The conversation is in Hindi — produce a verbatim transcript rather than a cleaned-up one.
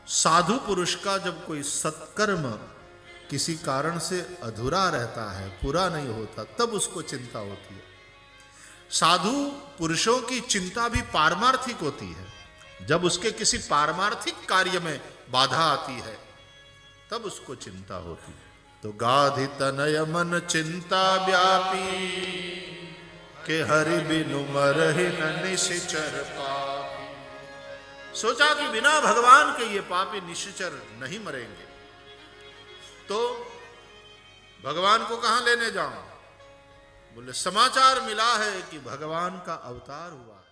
साधु पुरुष का जब कोई सत्कर्म किसी कारण से अधूरा रहता है, पूरा नहीं होता, तब उसको चिंता होती है। साधु पुरुषों की चिंता भी पारमार्थिक होती है। जब उसके किसी पारमार्थिक कार्य में बाधा आती है तब उसको चिंता होती है। तो गाधि तनय मन चिंता व्यापी, के हरि बिनु मरहि न निश्चर पापी। सोचा कि बिना भगवान के ये पापी निश्चर नहीं मरेंगे, तो भगवान को कहां लेने जाऊं? बोले समाचार मिला है कि भगवान का अवतार हुआ।